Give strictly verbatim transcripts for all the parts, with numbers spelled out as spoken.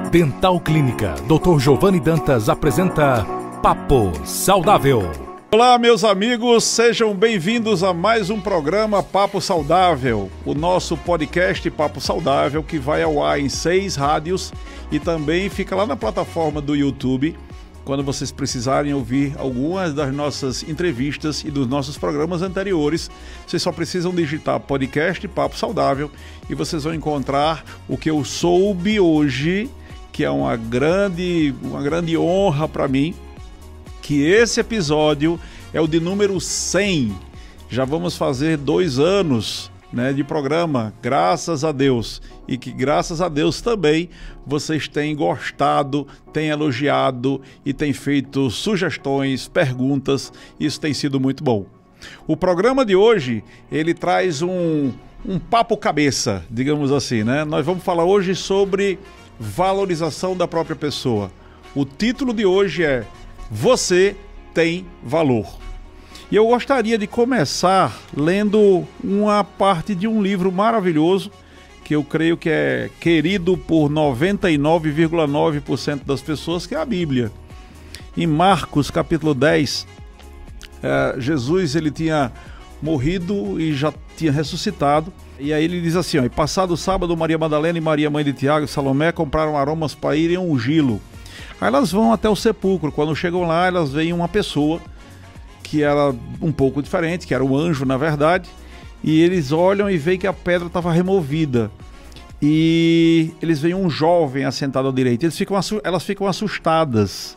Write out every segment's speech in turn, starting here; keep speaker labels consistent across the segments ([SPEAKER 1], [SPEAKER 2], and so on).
[SPEAKER 1] Dental Clínica doutor Giovanni Dantas apresenta Papo Saudável.
[SPEAKER 2] Olá, meus amigos, sejam bem-vindos a mais um programa Papo Saudável, o nosso podcast Papo Saudável que vai ao ar em seis rádios e também fica lá na plataforma do YouTube. Quando vocês precisarem ouvir algumas das nossas entrevistas e dos nossos programas anteriores, vocês só precisam digitar podcast Papo Saudável e vocês vão encontrar o que eu soube hoje, que é uma grande, uma grande honra para mim, que esse episódio é o de número cem. Já vamos fazer dois anos, né, de programa, graças a Deus. E que graças a Deus também vocês têm gostado, têm elogiado e têm feito sugestões, perguntas. Isso tem sido muito bom. O programa de hoje, ele traz um, um papo cabeça, digamos assim, né? Nós vamos falar hoje sobre valorização da própria pessoa. O título de hoje é Você tem valor. E eu gostaria de começar lendo uma parte de um livro maravilhoso que eu creio que é querido por noventa e nove vírgula nove por cento das pessoas, que é a Bíblia. Em Marcos capítulo dez, eh, Jesus ele tinha morrido e já tinha ressuscitado. E aí ele diz assim, ó, e passado o sábado, Maria Madalena e Maria mãe de Tiago e Salomé compraram aromas para irem ungí-lo. Aí elas vão até o sepulcro. Quando chegam lá, elas veem uma pessoa que era um pouco diferente, que era um anjo na verdade, e eles olham e veem que a pedra estava removida. E eles veem um jovem assentado à direita. Eles ficam, elas ficam assustadas.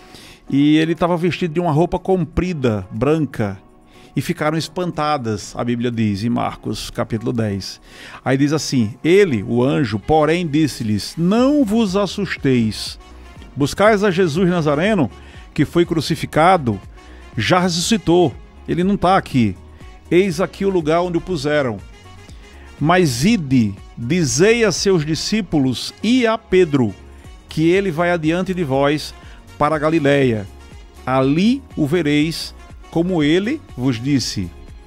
[SPEAKER 2] E ele estava vestido de uma roupa comprida, branca. E ficaram espantadas, a Bíblia diz, em Marcos capítulo dez. Aí diz assim, ele, o anjo, porém disse-lhes, não vos assusteis. Buscais a Jesus Nazareno, que foi crucificado, já ressuscitou. Ele não está aqui. Eis aqui o lugar onde o puseram. Mas ide, dizei a seus discípulos e a Pedro, que ele vai adiante de vós para a Galiléia. Ali o vereis, como ele vos disse.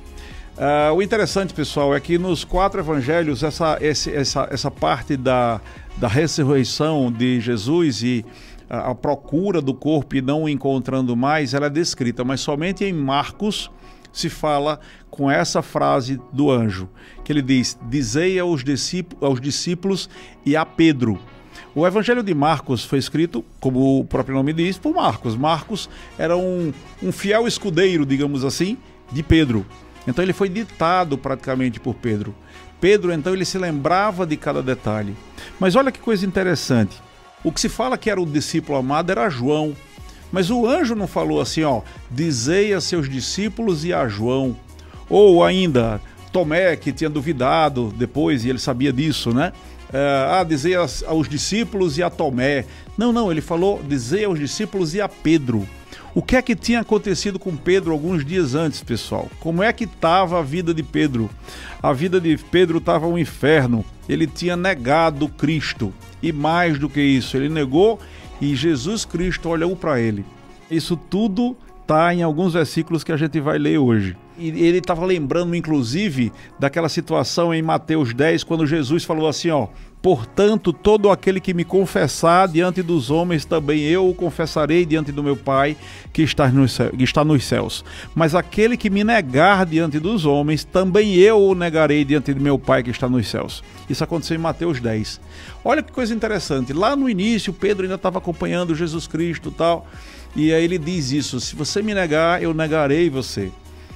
[SPEAKER 2] Uh, o interessante, pessoal, é que nos quatro evangelhos, essa, esse, essa, essa parte da, da ressurreição de Jesus e a, a procura do corpo e não o encontrando mais, ela é descrita, mas somente em Marcos se fala com essa frase do anjo, que ele diz, dizei aos discípulos, aos discípulos e a Pedro. O Evangelho de Marcos foi escrito, como o próprio nome diz, por Marcos. Marcos era um, um fiel escudeiro, digamos assim, de Pedro. Então ele foi ditado praticamente por Pedro. Pedro, então, ele se lembrava de cada detalhe. Mas olha que coisa interessante. O que se fala que era o discípulo amado era João. Mas o anjo não falou assim, ó, dizei a seus discípulos e a João. Ou ainda, Tomé, que tinha duvidado depois, e ele sabia disso, né? Ah, dizer aos discípulos e a Tomé. Não, não, ele falou dizer aos discípulos e a Pedro. O que é que tinha acontecido com Pedro alguns dias antes, pessoal? Como é que estava a vida de Pedro? A vida de Pedro estava um inferno. Ele tinha negado Cristo. E mais do que isso, ele negou e Jesus Cristo olhou para ele. Isso tudo está em alguns versículos que a gente vai ler hoje. E ele estava lembrando, inclusive, daquela situação em Mateus dez, quando Jesus falou assim, ó, portanto, todo aquele que me confessar diante dos homens, também eu o confessarei diante do meu Pai, que está nos céus, que está nos céus. Mas aquele que me negar diante dos homens, também eu o negarei diante do meu Pai, que está nos céus. Isso aconteceu em Mateus dez. Olha que coisa interessante. Lá no início, Pedro ainda estava acompanhando Jesus Cristo e tal, e aí ele diz isso, se você me negar, eu negarei você.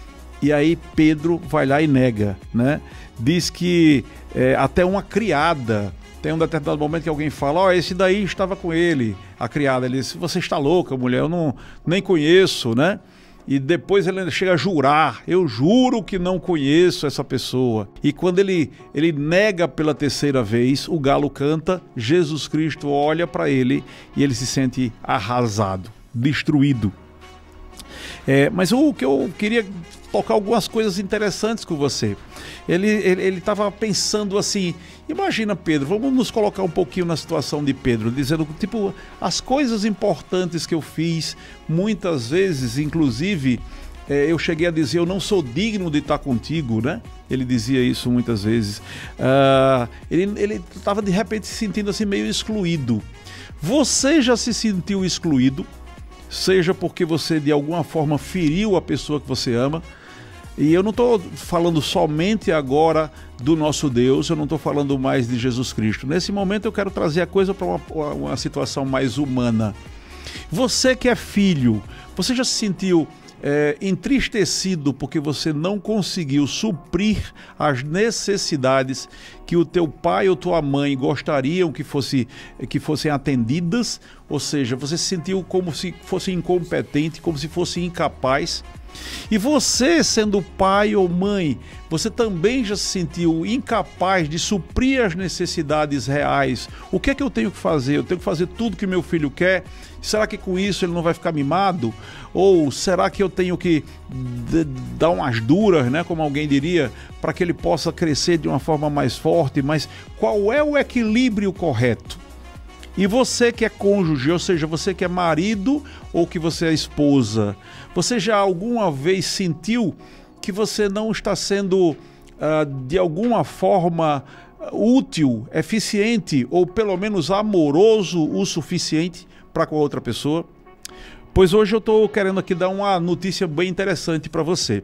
[SPEAKER 2] E aí Pedro vai lá e nega, né? Diz que é, até uma criada, tem um determinado momento que alguém fala, ó, oh, esse daí estava com ele, a criada, ele diz, você está louca, mulher, eu não, nem conheço, né? E depois ele chega a jurar, eu juro que não conheço essa pessoa. E quando ele, ele nega pela terceira vez, o galo canta, Jesus Cristo olha para ele e ele se sente arrasado, destruído. É, mas o que eu queria tocar algumas coisas interessantes com você. Ele ele estava pensando assim, imagina Pedro, vamos nos colocar um pouquinho na situação de Pedro, dizendo, tipo, as coisas importantes que eu fiz, muitas vezes, inclusive, é, eu cheguei a dizer, eu não sou digno de estar contigo, né? Ele dizia isso muitas vezes. Uh, ele estava de repente se sentindo assim meio excluído. Você já se sentiu excluído? Seja porque você de alguma forma feriu a pessoa que você ama. E eu não estou falando somente agora do nosso Deus, eu não estou falando mais de Jesus Cristo. Nesse momento eu quero trazer a coisa para uma, uma situação mais humana. Você que é filho, você já se sentiu é, entristecido porque você não conseguiu suprir as necessidades que o teu pai ou tua mãe gostariam que, fosse, que fossem atendidas? Ou seja, você se sentiu como se fosse incompetente, como se fosse incapaz? E você, sendo pai ou mãe, você também já se sentiu incapaz de suprir as necessidades reais? O que é que eu tenho que fazer? Eu tenho que fazer tudo que meu filho quer? Será que com isso ele não vai ficar mimado? Ou será que eu tenho que dar umas duras, né, como alguém diria, para que ele possa crescer de uma forma mais forte? Mas qual é o equilíbrio correto? E você que é cônjuge, ou seja, você que é marido ou que você é esposa, você já alguma vez sentiu que você não está sendo, uh, de alguma forma, útil, eficiente ou pelo menos amoroso o suficiente para com a outra pessoa? Pois hoje eu estou querendo aqui dar uma notícia bem interessante para você.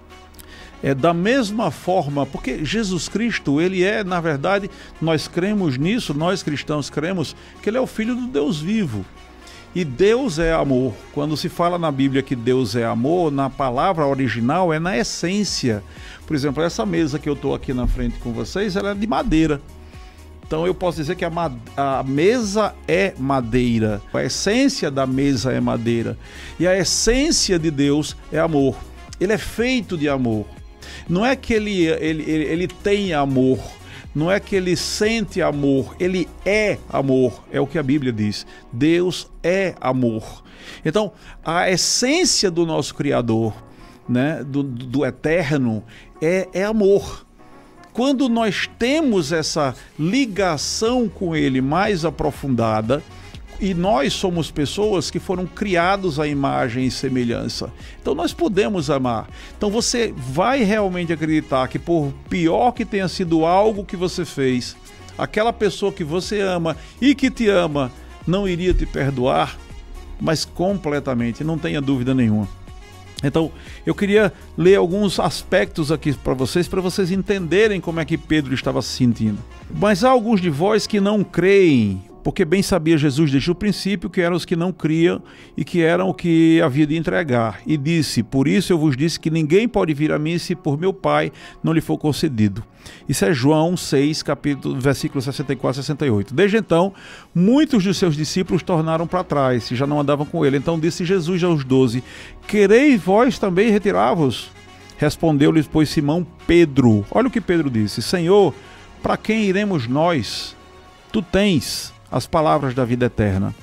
[SPEAKER 2] É da mesma forma, porque Jesus Cristo, ele é, na verdade, nós cremos nisso, nós cristãos cremos que ele é o Filho do Deus vivo. E Deus é amor. Quando se fala na Bíblia que Deus é amor, na palavra original é na essência. Por exemplo, essa mesa que eu estou aqui na frente com vocês, ela é de madeira. Então eu posso dizer que a, ma a mesa é madeira. A essência da mesa é madeira. E a essência de Deus é amor. Ele é feito de amor. Não é que ele, ele, ele, ele tem amor, não é que ele sente amor, ele é amor, é o que a Bíblia diz. Deus é amor. Então, a essência do nosso Criador, né, do, do eterno, é, é amor. Quando nós temos essa ligação com ele mais aprofundada, e nós somos pessoas que foram criados à imagem e semelhança. Então nós podemos amar. Então você vai realmente acreditar que por pior que tenha sido algo que você fez, aquela pessoa que você ama e que te ama não iria te perdoar? Mas completamente, não tenha dúvida nenhuma. Então eu queria ler alguns aspectos aqui para vocês, para vocês entenderem como é que Pedro estava se sentindo. Mas há alguns de vós que não creem, porque bem sabia Jesus desde o princípio que eram os que não criam e que eram o que havia de entregar. E disse, por isso eu vos disse que ninguém pode vir a mim se por meu Pai não lhe for concedido. Isso é João seis, capítulo, versículos sessenta e quatro a sessenta e oito. Desde então, muitos dos seus discípulos tornaram para trás e já não andavam com ele. Então disse Jesus aos doze, quereis vós também retirar-vos? Respondeu-lhes, pois, Simão Pedro. Olha o que Pedro disse, Senhor, para quem iremos nós? Tu tens as palavras da vida eterna.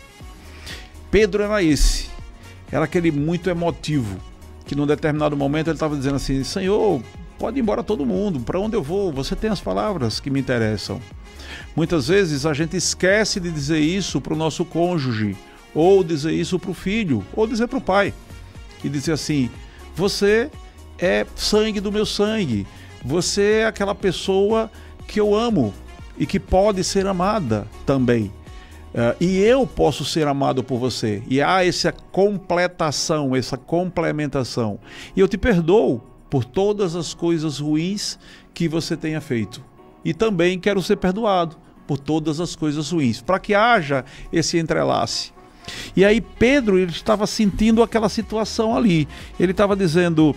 [SPEAKER 2] Pedro era esse, era aquele muito emotivo, que num determinado momento ele estava dizendo assim, Senhor, pode ir embora todo mundo, para onde eu vou? Você tem as palavras que me interessam. Muitas vezes a gente esquece de dizer isso para o nosso cônjuge, ou dizer isso para o filho, ou dizer para o pai, e dizer assim, você é sangue do meu sangue, você é aquela pessoa que eu amo e que pode ser amada também. Uh, e eu posso ser amado por você. E há essa completação, essa complementação. E eu te perdoo por todas as coisas ruins que você tenha feito. E também quero ser perdoado por todas as coisas ruins, para que haja esse entrelace. E aí Pedro, ele estava sentindo aquela situação ali. Ele estava dizendo,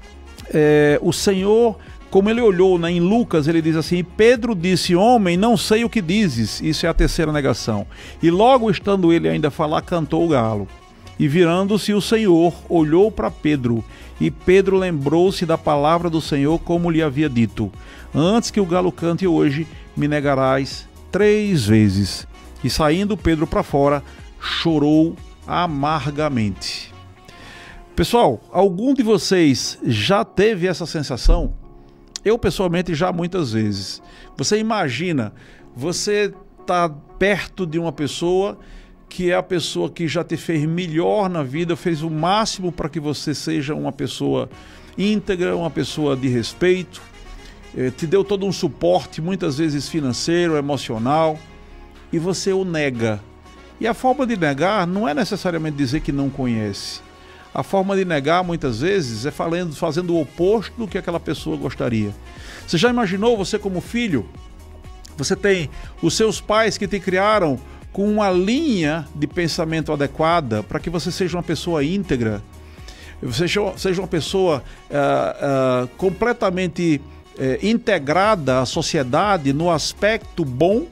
[SPEAKER 2] é, o Senhor... Como ele olhou, né, em Lucas, ele diz assim, Pedro disse, homem, não sei o que dizes. Isso é a terceira negação. E logo estando ele ainda a falar, cantou o galo. E virando-se o Senhor, olhou para Pedro. E Pedro lembrou-se da palavra do Senhor, como lhe havia dito. Antes que o galo cante hoje, me negarás três vezes. E saindo Pedro para fora, chorou amargamente. Pessoal, algum de vocês já teve essa sensação? Eu, pessoalmente, já muitas vezes. Você imagina, você está perto de uma pessoa que é a pessoa que já te fez melhor na vida, fez o máximo para que você seja uma pessoa íntegra, uma pessoa de respeito, eh, te deu todo um suporte, muitas vezes financeiro, emocional, e você o nega. E a forma de negar não é necessariamente dizer que não conhece. A forma de negar, muitas vezes, é falando, fazendo o oposto do que aquela pessoa gostaria. Você já imaginou, você como filho, você tem os seus pais que te criaram com uma linha de pensamento adequada para que você seja uma pessoa íntegra, você seja uma pessoa uh, uh, completamente uh, integrada à sociedade no aspecto bom,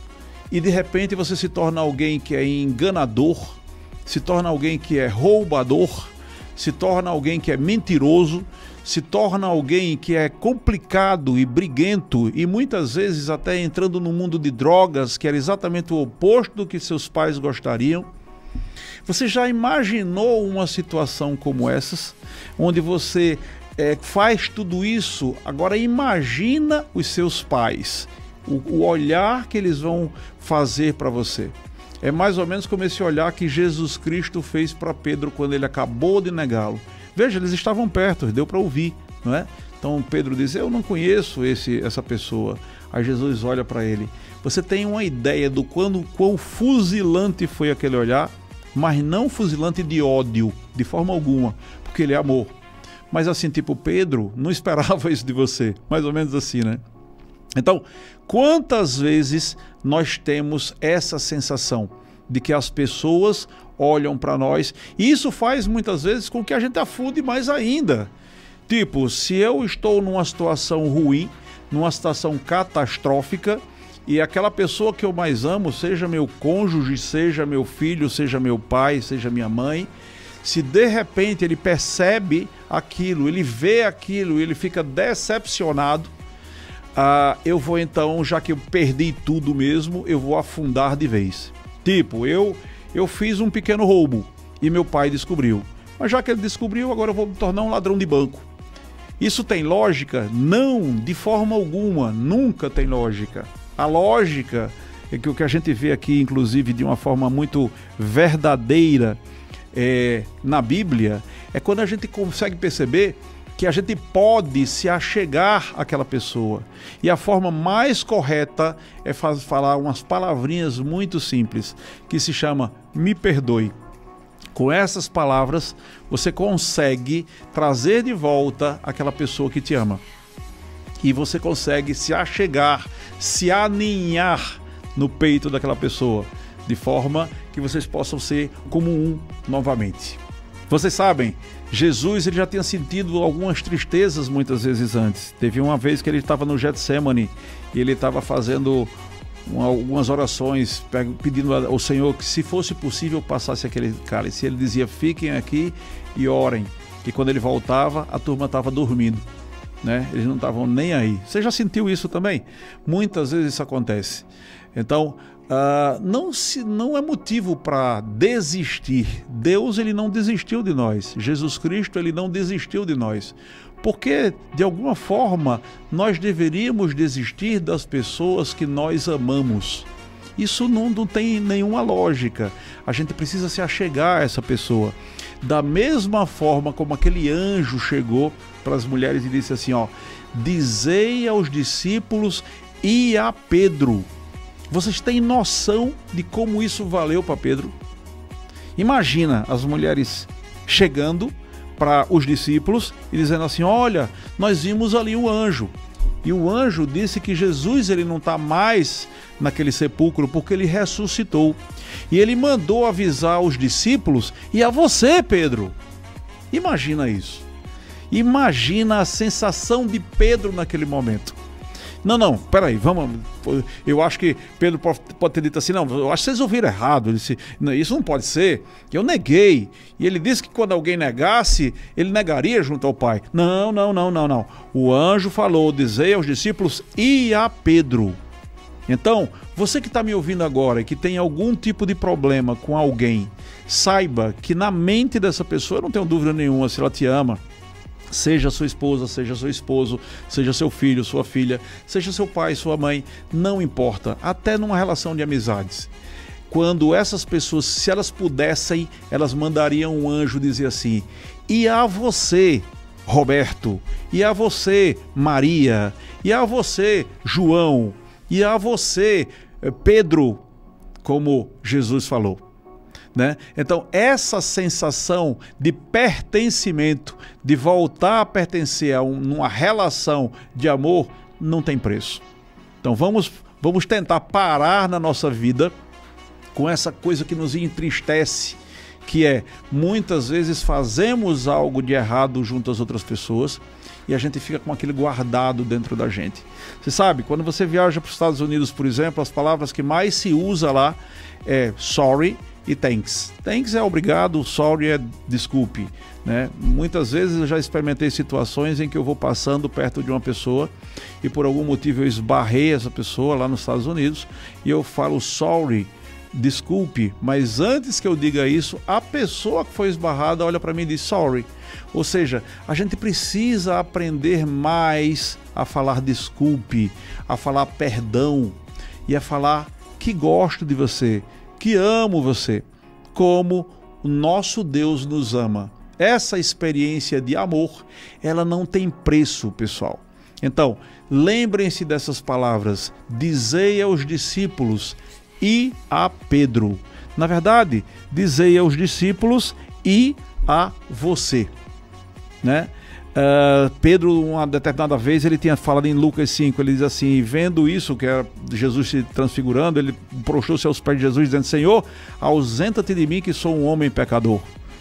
[SPEAKER 2] e de repente você se torna alguém que é enganador, se torna alguém que é roubador, se torna alguém que é mentiroso, se torna alguém que é complicado e briguento e muitas vezes até entrando no mundo de drogas, que era exatamente o oposto do que seus pais gostariam. Você já imaginou uma situação como essas, onde você é, faz tudo isso? Agora imagina os seus pais, o, o olhar que eles vão fazer para você. É mais ou menos como esse olhar que Jesus Cristo fez para Pedro quando ele acabou de negá-lo. Veja, eles estavam perto, deu para ouvir, não é? Então Pedro diz, eu não conheço esse, essa pessoa. Aí Jesus olha para ele. Você tem uma ideia do quando, quão fuzilante foi aquele olhar, mas não fuzilante de ódio, de forma alguma, porque ele é amor. Mas assim, tipo, Pedro não esperava isso de você, mais ou menos assim, né? Então, quantas vezes nós temos essa sensação de que as pessoas olham para nós, e isso faz muitas vezes com que a gente afunde mais ainda. Tipo, se eu estou numa situação ruim, numa situação catastrófica, e aquela pessoa que eu mais amo, seja meu cônjuge, seja meu filho, seja meu pai, seja minha mãe, se de repente ele percebe aquilo, ele vê aquilo, ele fica decepcionado, ah, eu vou então, já que eu perdi tudo mesmo, eu vou afundar de vez. Tipo, eu, eu fiz um pequeno roubo e meu pai descobriu. Mas já que ele descobriu, agora eu vou me tornar um ladrão de banco. Isso tem lógica? Não, de forma alguma, nunca tem lógica. A lógica é que o que a gente vê aqui, inclusive, de uma forma muito verdadeira é, na Bíblia, é quando a gente consegue perceber que a gente pode se achegar àquela pessoa. E a forma mais correta é faz, falar umas palavrinhas muito simples, que se chama me perdoe. Com essas palavras, você consegue trazer de volta aquela pessoa que te ama. E você consegue se achegar, se aninhar no peito daquela pessoa, de forma que vocês possam ser como um novamente. Vocês sabem, Jesus ele já tinha sentido algumas tristezas muitas vezes antes. Teve uma vez que ele estava no Getsemane e ele estava fazendo uma, algumas orações, pedindo ao Senhor que, se fosse possível, passasse aquele cálice. Ele dizia, fiquem aqui e orem. E quando ele voltava, a turma estava dormindo, né? Eles não estavam nem aí. Você já sentiu isso também? Muitas vezes isso acontece. Então, Uh, não, se, não é motivo para desistir. Deus ele não desistiu de nós. Jesus Cristo ele não desistiu de nós. Porque, de alguma forma, nós deveríamos desistir das pessoas que nós amamos. Isso não, não tem nenhuma lógica. A gente precisa se achegar a essa pessoa. Da mesma forma como aquele anjo chegou para as mulheres e disse assim, ó, dizei aos discípulos e a Pedro. Vocês têm noção de como isso valeu para Pedro? Imagina as mulheres chegando para os discípulos e dizendo assim, olha, nós vimos ali um anjo. E o anjo disse que Jesus ele não está mais naquele sepulcro porque ele ressuscitou. E ele mandou avisar os discípulos e a você, Pedro. Imagina isso. Imagina a sensação de Pedro naquele momento. Não, não, peraí, vamos. Eu acho que Pedro pode, pode ter dito assim, não, eu acho que vocês ouviram errado. Ele disse, não, isso não pode ser. Eu neguei. E ele disse que quando alguém negasse, ele negaria junto ao Pai. Não, não, não, não, não. O anjo falou, dizei aos discípulos e a Pedro. Então, você que está me ouvindo agora e que tem algum tipo de problema com alguém, saiba que na mente dessa pessoa, eu não tenho dúvida nenhuma se ela te ama. Seja sua esposa, seja seu esposo, seja seu filho, sua filha, seja seu pai, sua mãe, não importa, até numa relação de amizades. quando essas pessoas, se elas pudessem, elas mandariam um anjo dizer assim: e a você, Roberto, e a você, Maria, e a você, João, e a você, Pedro, como Jesus falou. Né? Então, essa sensação de pertencimento, de voltar a pertencer a um, uma relação de amor, não tem preço. Então, vamos, vamos tentar parar na nossa vida com essa coisa que nos entristece, que é, muitas vezes fazemos algo de errado junto às outras pessoas e a gente fica com aquele guardado dentro da gente. Você sabe, quando você viaja para os Estados Unidos, por exemplo, as palavras que mais se usa lá é sorry e thanks. Thanks é obrigado, sorry é desculpe. Né? Muitas vezes eu já experimentei situações em que eu vou passando perto de uma pessoa e por algum motivo eu esbarrei essa pessoa lá nos Estados Unidos e eu falo sorry, desculpe, mas antes que eu diga isso, a pessoa que foi esbarrada olha para mim e diz sorry. Ou seja, a gente precisa aprender mais a falar desculpe, a falar perdão e a falar que gosto de você, que amo você, como o nosso Deus nos ama. Essa experiência de amor, ela não tem preço, pessoal. Então, lembrem-se dessas palavras: dizei aos discípulos e a Pedro. Na verdade, dizei aos discípulos e a você. Né? Uh, Pedro, uma determinada vez, ele tinha falado em Lucas cinco, ele diz assim, vendo isso, que era Jesus se transfigurando, ele prostrou-se aos pés de Jesus, dizendo: Senhor, ausenta-te de mim que sou um homem pecador.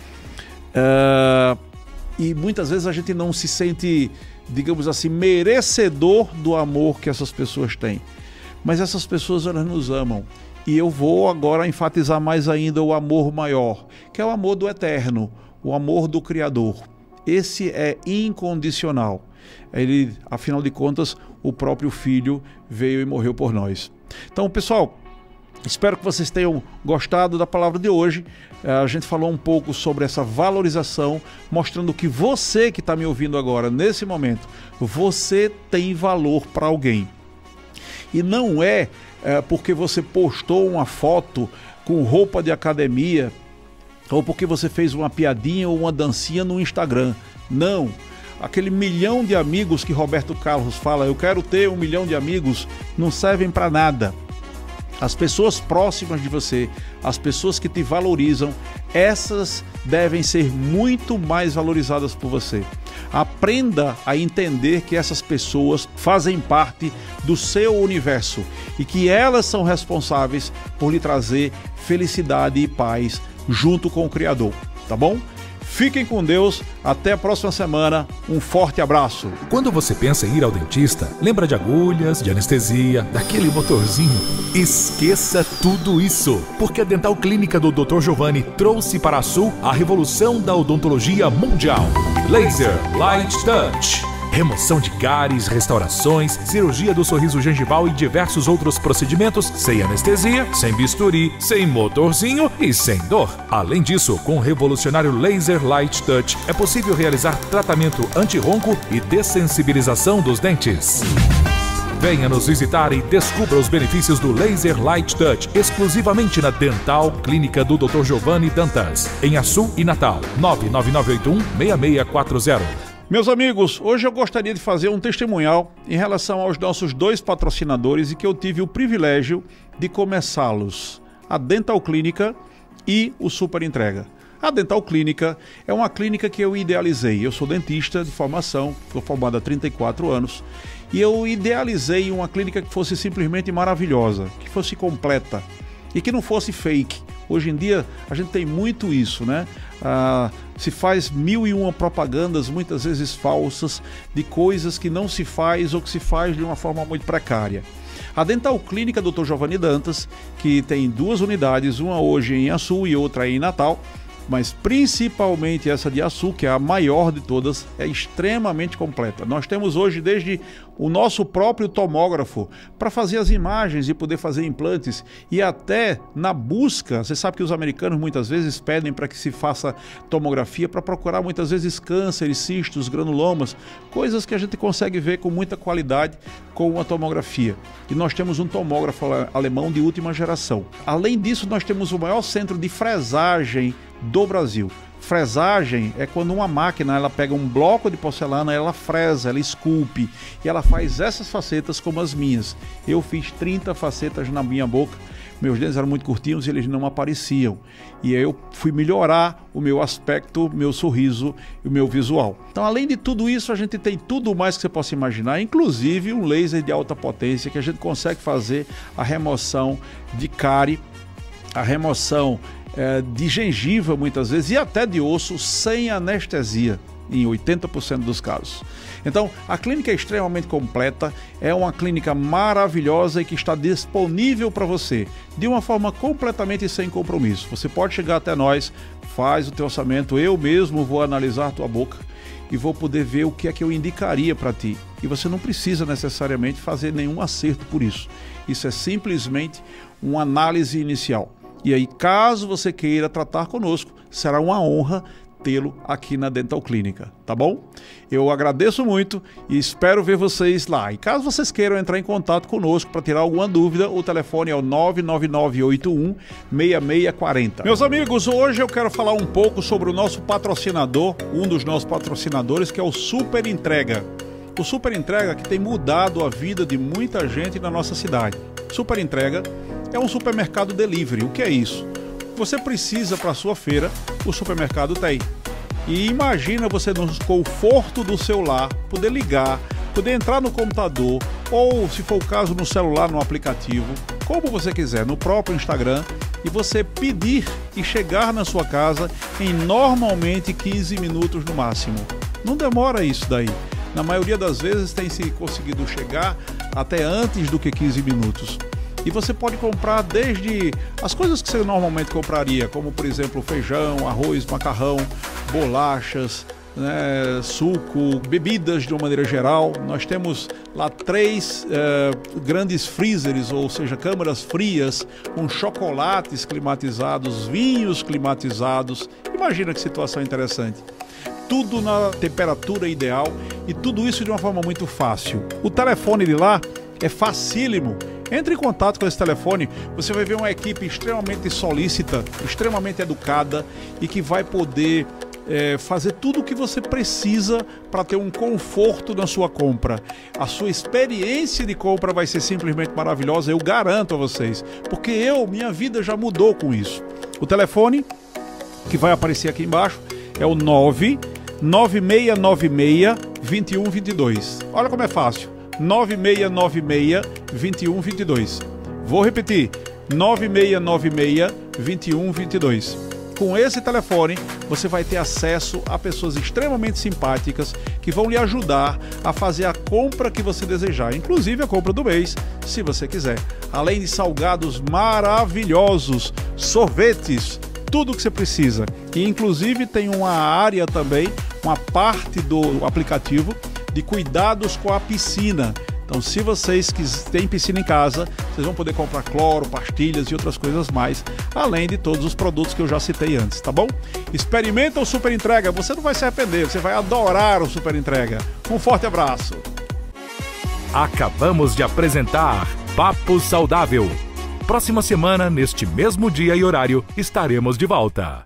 [SPEAKER 2] Uh, e muitas vezes a gente não se sente, digamos assim, merecedor do amor que essas pessoas têm. Mas essas pessoas, elas nos amam. E eu vou agora enfatizar mais ainda o amor maior, que é o amor do eterno, o amor do Criador. Esse é incondicional. Ele, afinal de contas, o próprio Filho veio e morreu por nós. Então, pessoal, espero que vocês tenham gostado da palavra de hoje. A gente falou um pouco sobre essa valorização, mostrando que você que está me ouvindo agora, nesse momento, você tem valor para alguém. E não é, é porque você postou uma foto com roupa de academia, ou porque você fez uma piadinha ou uma dancinha no Instagram. Não. Aquele milhão de amigos que Roberto Carlos fala, eu quero ter um milhão de amigos, não servem para nada. As pessoas próximas de você, as pessoas que te valorizam, essas devem ser muito mais valorizadas por você. Aprenda a entender que essas pessoas fazem parte do seu universo e que elas são responsáveis por lhe trazer felicidade e paz junto com o Criador, tá bom? Fiquem com Deus, até a próxima semana, um forte abraço.
[SPEAKER 1] Quando você pensa em ir ao dentista, lembra de agulhas, de anestesia, daquele motorzinho? Esqueça tudo isso, porque a Dental Clínica do doutor Giovanni trouxe para a Sul a revolução da odontologia mundial. Laser Light Touch. Remoção de cáries, restaurações, cirurgia do sorriso gengival e diversos outros procedimentos sem anestesia, sem bisturi, sem motorzinho e sem dor. Além disso, com o revolucionário Laser Light Touch, é possível realizar tratamento anti-ronco e dessensibilização dos dentes. Venha nos visitar e descubra os benefícios do Laser Light Touch exclusivamente na Dental Clínica do doutor Giovanni Dantas, em Açu e Natal, nove nove nove oito um, seis seis quatro zero.
[SPEAKER 2] Meus amigos, hoje eu gostaria de fazer um testemunhal em relação aos nossos dois patrocinadores e que eu tive o privilégio de começá-los, a Dental Clínica e o Super Entrega. A Dental Clínica é uma clínica que eu idealizei. Eu sou dentista de formação, sou formado há trinta e quatro anos, e eu idealizei uma clínica que fosse simplesmente maravilhosa, que fosse completa e que não fosse fake. Hoje em dia a gente tem muito isso, né? Ah, se faz mil e uma propagandas, muitas vezes falsas, de coisas que não se faz ou que se faz de uma forma muito precária. A Dental Clínica doutor Giovanni Dantas, que tem duas unidades, uma hoje em Açu e outra em Natal, mas principalmente essa de Açu, que é a maior de todas, é extremamente completa. Nós temos hoje desde o nosso próprio tomógrafo para fazer as imagens e poder fazer implantes, e até na busca, você sabe que os americanos muitas vezes pedem para que se faça tomografia para procurar muitas vezes cânceres, cistos, granulomas, coisas que a gente consegue ver com muita qualidade com a tomografia. E nós temos um tomógrafo alemão de última geração. Além disso, nós temos o maior centro de fresagem do Brasil. Fresagem é quando uma máquina ela pega um bloco de porcelana, ela fresa, ela esculpe e ela faz essas facetas como as minhas. Eu fiz trinta facetas na minha boca, meus dentes eram muito curtinhos e eles não apareciam. E aí eu fui melhorar o meu aspecto, meu sorriso e o meu visual. Então, além de tudo isso, a gente tem tudo mais que você possa imaginar, inclusive um laser de alta potência que a gente consegue fazer a remoção de cárie, a remoção É, de gengiva muitas vezes e até de osso sem anestesia em oitenta por cento dos casos. Então a clínica é extremamente completa, é uma clínica maravilhosa e que está disponível para você de uma forma completamente sem compromisso. Você pode chegar até nós, faz o teu orçamento, eu mesmo vou analisar a tua boca e vou poder ver o que é que eu indicaria para ti. E você não precisa necessariamente fazer nenhum acerto por isso. Isso é simplesmente uma análise inicial. E aí, caso você queira tratar conosco, será uma honra tê-lo aqui na Dental Clínica, tá bom? Eu agradeço muito e espero ver vocês lá. E caso vocês queiram entrar em contato conosco para tirar alguma dúvida, o telefone é o nove nove nove oito um seis seis quatro zero. Meus amigos, hoje eu quero falar um pouco sobre o nosso patrocinador, um dos nossos patrocinadores, que é o Super Entrega. O Super Entrega que tem mudado a vida de muita gente na nossa cidade. Super Entrega é um supermercado delivery. O que é isso? Você precisa para a sua feira, o supermercado tem. E imagina você no conforto do seu lar, poder ligar, poder entrar no computador, ou se for o caso no celular, no aplicativo, como você quiser, no próprio Instagram, e você pedir e chegar na sua casa em normalmente quinze minutos no máximo. Não demora isso daí. Na maioria das vezes tem se conseguido chegar até antes do que quinze minutos. E você pode comprar desde as coisas que você normalmente compraria, como por exemplo feijão, arroz, macarrão, bolachas, né, suco, bebidas de uma maneira geral. Nós temos lá três eh, grandes freezers, ou seja, câmaras frias, com chocolates climatizados, vinhos climatizados. Imagina que situação interessante. Tudo na temperatura ideal e tudo isso de uma forma muito fácil. O telefone de lá é facílimo. Entre em contato com esse telefone, você vai ver uma equipe extremamente solícita, extremamente educada e que vai poder é, fazer tudo o que você precisa para ter um conforto na sua compra. A sua experiência de compra vai ser simplesmente maravilhosa, eu garanto a vocês, porque eu, minha vida já mudou com isso. O telefone que vai aparecer aqui embaixo é o nove nove seis nove seis, dois um dois dois. Olha como é fácil. nove seis nove seis, dois um dois dois. Vou repetir, nove seis nove seis, dois um dois dois. Com esse telefone, você vai ter acesso a pessoas extremamente simpáticas que vão lhe ajudar a fazer a compra que você desejar, inclusive a compra do mês, se você quiser. Além de salgados maravilhosos, sorvetes, tudo o que você precisa. E inclusive tem uma área também, uma parte do aplicativo de cuidados com a piscina. Então, se vocês têm piscina em casa, vocês vão poder comprar cloro, pastilhas e outras coisas mais, além de todos os produtos que eu já citei antes, tá bom? Experimenta o Super Entrega, você não vai se arrepender, você vai adorar o Super Entrega. Um forte abraço!
[SPEAKER 1] Acabamos de apresentar Papo Saudável. Próxima semana, neste mesmo dia e horário, estaremos de volta.